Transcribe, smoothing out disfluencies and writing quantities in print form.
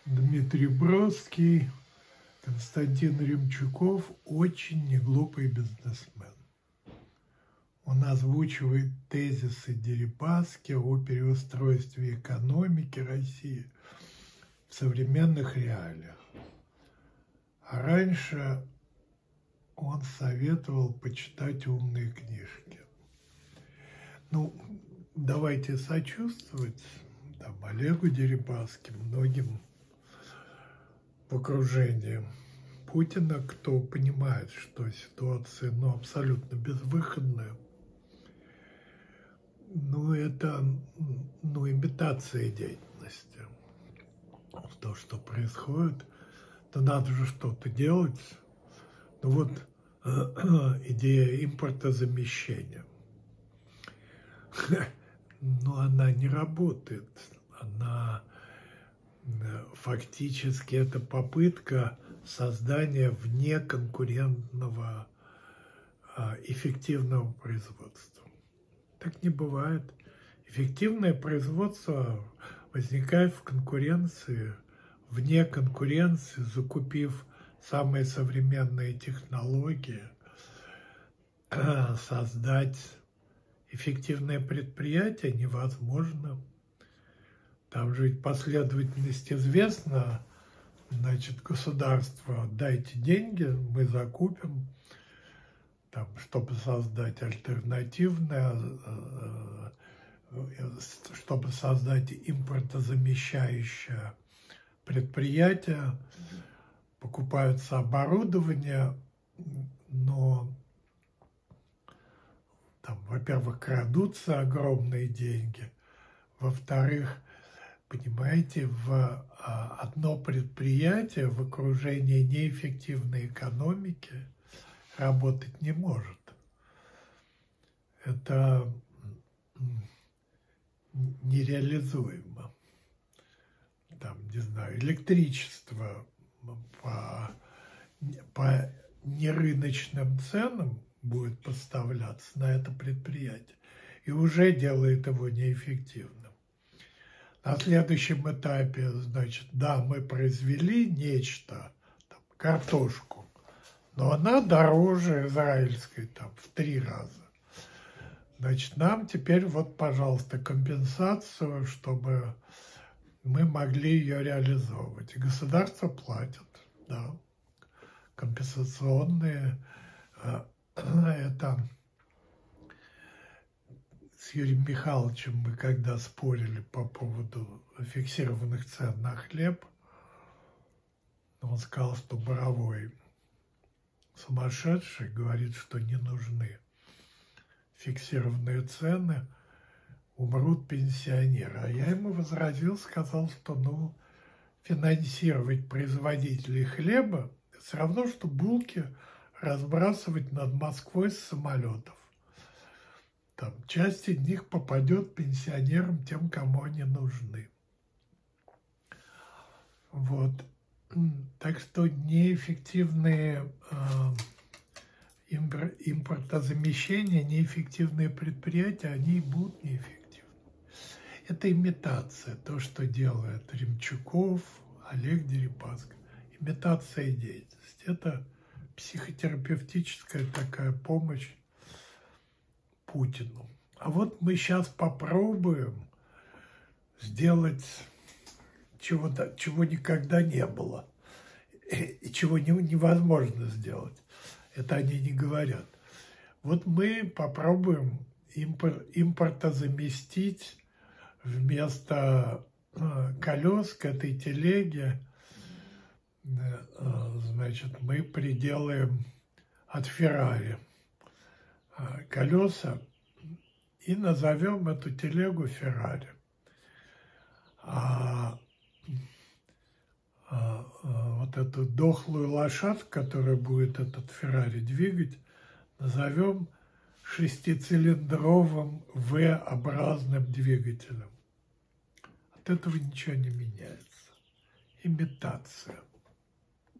Дмитрий Бродский, Константин Римчуков очень неглупый бизнесмен. Он озвучивает тезисы Дерипаски о переустройстве экономики России в современных реалиях. А раньше он советовал почитать умные книжки. Ну, давайте сочувствовать Олегу Дерипаски, многим в окружении Путина, кто понимает, что ситуация абсолютно безвыходная. Это имитация деятельности. То, что происходит, то надо же что-то делать. Идея импортозамещения. Но она не работает. Она фактически это попытка создания внеконкурентного эффективного производства. Так не бывает. Эффективное производство возникает в конкуренции, вне конкуренции, закупив самые современные технологии, создать эффективное предприятие невозможно. Там же ведь последовательность известна. Государство, дайте деньги, мы закупим, чтобы создать альтернативное, чтобы создать импортозамещающее предприятие, покупаются оборудование, но во-первых, крадутся огромные деньги, во-вторых, понимаете, в одно предприятие в окружении неэффективной экономики работать не может. Это нереализуемо. Электричество по нерыночным ценам будет поставляться на это предприятие и уже делает его неэффективным. На следующем этапе, мы произвели нечто, картошку, но она дороже израильской в 3 раза. Нам теперь пожалуйста, компенсацию, чтобы мы могли ее реализовывать. И государство платит, компенсационные. Это с Юрием Михайловичем мы когда спорили по поводу фиксированных цен на хлеб, он сказал, что Боровой сумасшедший, говорит, что не нужны фиксированные цены, умрут пенсионеры. А я ему возразил, сказал, что финансировать производителей хлеба все равно, что булки разбрасывать над Москвой с самолетов. Часть из них попадет пенсионерам, тем, кому они нужны. Так что неэффективные импортозамещения, неэффективные предприятия, они и будут неэффективны. Это имитация, то, что делает Римчуков, Олег Дерипаски. Имитация деятельности. Это психотерапевтическая такая помощь Путину. А мы сейчас попробуем сделать чего никогда не было и чего невозможно сделать. Это они не говорят. Мы попробуем импортозаместить вместо колес к этой телеге. Мы приделаем от Феррари колеса и назовем эту телегу Феррари. Эту дохлую лошадку, которая будет этот Феррари двигать, назовем шестицилиндровым V-образным двигателем. От этого ничего не меняется. Имитация.